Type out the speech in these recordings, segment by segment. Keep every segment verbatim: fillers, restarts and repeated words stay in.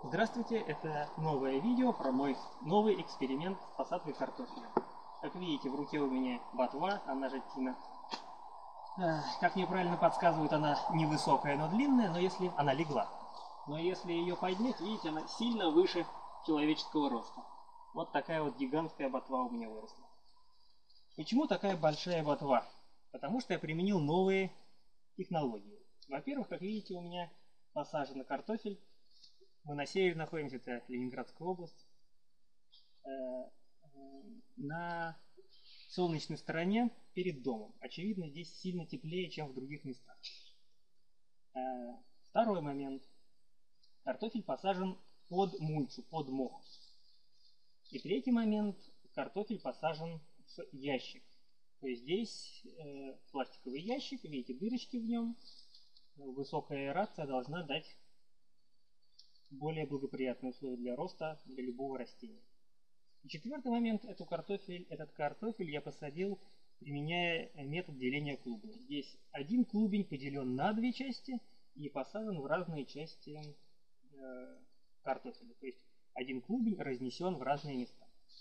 Здравствуйте, это новое видео про мой новый эксперимент с посадкой картофеля. Как видите, в руке у меня ботва, она же тина. Как мне правильно подсказывают, она невысокая, но длинная, но если она легла. Но если ее поднять, видите, она сильно выше человеческого роста. Вот такая вот гигантская ботва у меня выросла. Почему такая большая ботва? Потому что я применил новые технологии. Во-первых, как видите, у меня посажен картофель. Мы на севере находимся, это Ленинградская область. На солнечной стороне перед домом. Очевидно, здесь сильно теплее, чем в других местах. Второй момент. Картофель посажен под мульчу, под мох. И третий момент. Картофель посажен в ящик. То есть здесь э, пластиковый ящик, видите, дырочки в нем. Высокая аэрация должна дать более благоприятные условия для роста для любого растения. И четвертый момент. Эту картофель, этот картофель я посадил, применяя метод деления клубней. Здесь один клубень поделен на две части и посажен в разные части э, картофеля. То есть один клубень разнесен в разные места.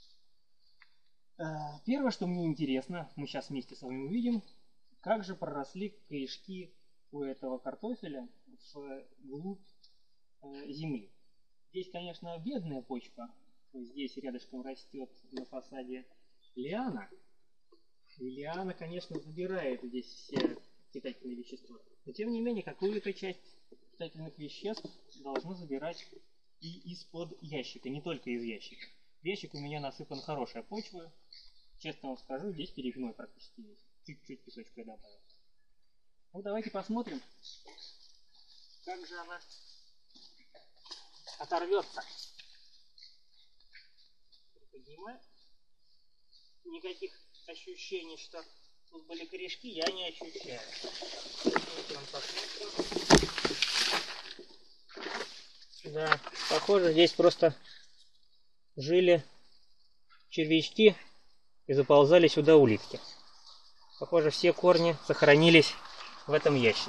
Первое, что мне интересно, мы сейчас вместе с вами увидим, как же проросли корешки у этого картофеля вглубь э, земли. Здесь, конечно, бедная почва. Здесь рядышком растет на фасаде лиана. И лиана, конечно, забирает здесь все питательные вещества. Но, тем не менее, какую-то часть питательных веществ должно забирать и из-под ящика, не только из ящика. В ящик у меня насыпана хорошая почва. Честно вам скажу, здесь перегной практически есть. Чуть-чуть песочка я добавил. Ну, давайте посмотрим, как же она оторвется. Поднимаю. Никаких ощущений, что тут были корешки, я не ощущаю. Да, похоже, здесь просто жили червячки и заползали сюда улитки. Похоже, все корни сохранились в этом ящике.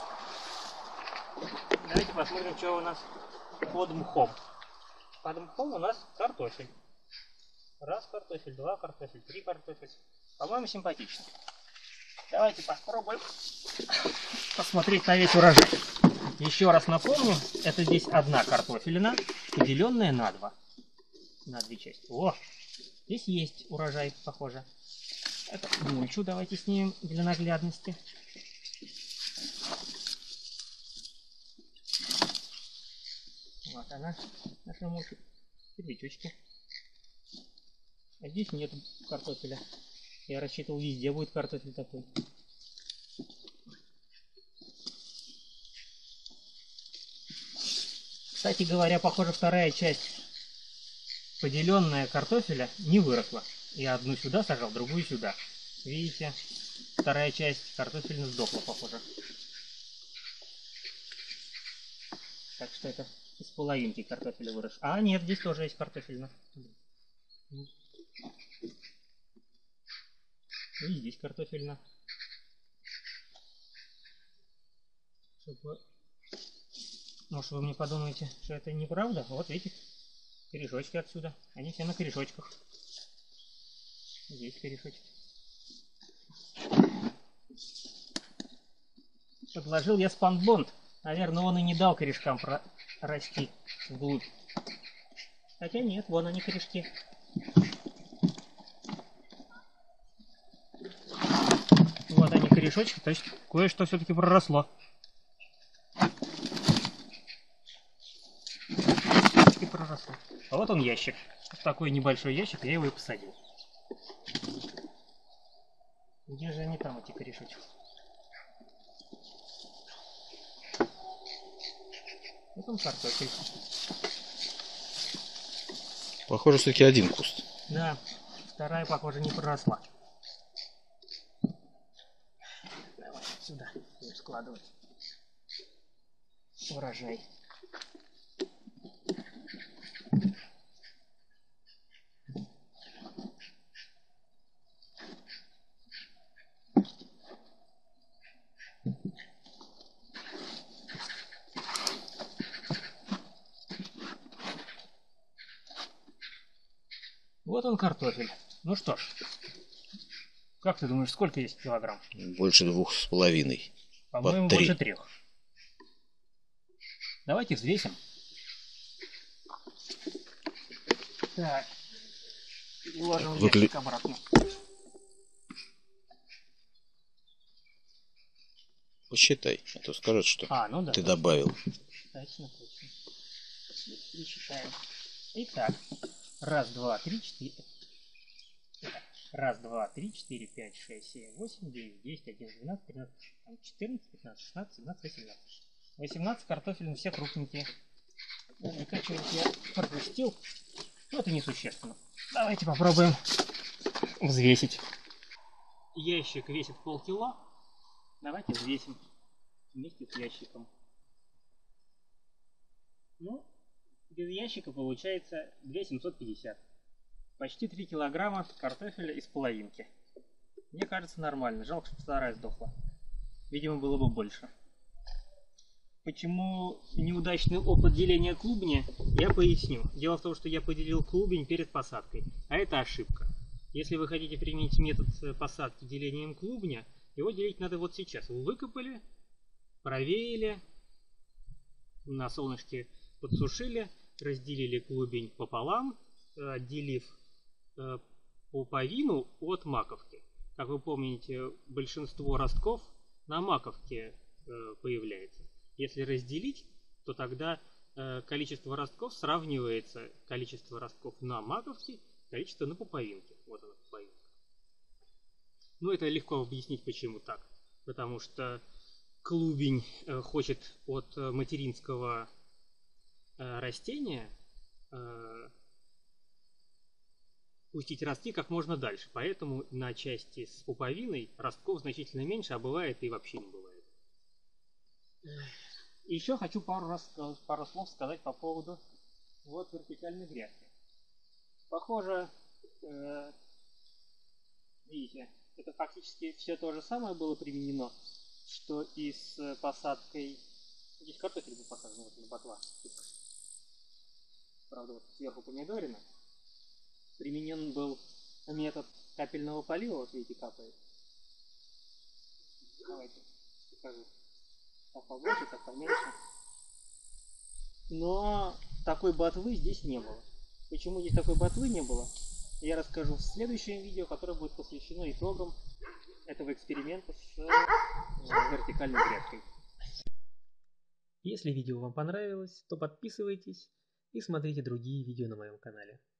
Давайте посмотрим, что у нас под мхом. Под мхом у нас картофель. Раз картофель, два картофель, три картофель. По-моему, симпатично. Давайте попробуем посмотреть на весь урожай. Еще раз напомню, это здесь одна картофелина, поделенная на два. На две части. О, здесь есть урожай, похоже. Это мульчу давайте снимем для наглядности. Вот она, наша мульча. Червячочки. А здесь нет картофеля. Я рассчитывал, везде будет картофель такой. Кстати говоря, похоже, вторая часть, поделенная картофеля, не выросла. Я одну сюда сажал, другую сюда. Видите, вторая часть картофеля сдохла, похоже. Так что это из половинки картофеля вырос. А, нет, здесь тоже есть картофельно. И здесь картофельно. Чтобы... Может, вы мне подумаете, что это неправда? Вот видите, корешочки отсюда. Они все на корешочках. Здесь корешочки. Подложил я спанбонд. Наверное, он и не дал корешкам расти вглубь. Хотя нет, вон они корешки. Вот они корешочки, то есть кое-что все-таки проросло. И проросло. А вот он ящик. Вот такой небольшой ящик, я его и посадил. Где же они там, эти корешочки? Вот он картофель. Похоже, все-таки один куст. Да, вторая, похоже, не проросла. Давай сюда будем складывать урожай. Вот он картофель. Ну что ж, как ты думаешь, сколько есть килограмм? Больше двух с половиной. По-моему, три. больше трех. Давайте взвесим. Так. И ложим в Выгля- ящик обратно. Посчитай, а то скажут, что А, ну да. ты точно. добавил. Точно, точно. Пересчитаем. Итак, раз, два, три, четыре. Раз, два, три, четыре, пять, шесть, семь, восемь, девять, десять, одиннадцать, двенадцать, тринадцать, четырнадцать, пятнадцать, шестнадцать, семнадцать, восемнадцать. восемнадцать картофелин, все крупненькие. Наверняка что-нибудь я пропустил. Но это несущественно. Давайте попробуем взвесить. Ящик весит полкило. Давайте взвесим вместе с ящиком. Ну, без ящика получается две тысячи семьсот пятьдесят. Почти три килограмма картофеля из половинки. Мне кажется, нормально. Жалко, что вторая сдохла. Видимо, было бы больше. Почему неудачный опыт деления клубня, я поясню. Дело в том, что я поделил клубень перед посадкой. А это ошибка. Если вы хотите применить метод посадки делением клубня, его делить надо вот сейчас. Вы выкопали, провеяли, на солнышке подсушили, разделили клубень пополам, отделив пуповину от маковки. Как вы помните, большинство ростков на маковке появляется. Если разделить, то тогда количество ростков сравнивается количество ростков на маковке, количество на пуповинке. Вот она пуповинка. Ну, это легко объяснить, почему так. Потому что клубень хочет от материнского растения пустить ростки как можно дальше. Поэтому на части с пуповиной ростков значительно меньше, а бывает и вообще не бывает. И еще хочу пару, раз, пару слов сказать по поводу вот вертикальной грядки. Похоже, э, видите, это фактически все то же самое было применено, что и с посадкой. Здесь картофель был посажен, вот на ботва. Правда, вот сверху помидорина. Применен был метод капельного полива, вот видите, капает. Давайте покажу. Так побольше, так поменьше. Но такой ботвы здесь не было. Почему здесь такой ботвы не было, я расскажу в следующем видео, которое будет посвящено итогам этого эксперимента с вертикальной грядкой. Если видео вам понравилось, то подписывайтесь и смотрите другие видео на моем канале.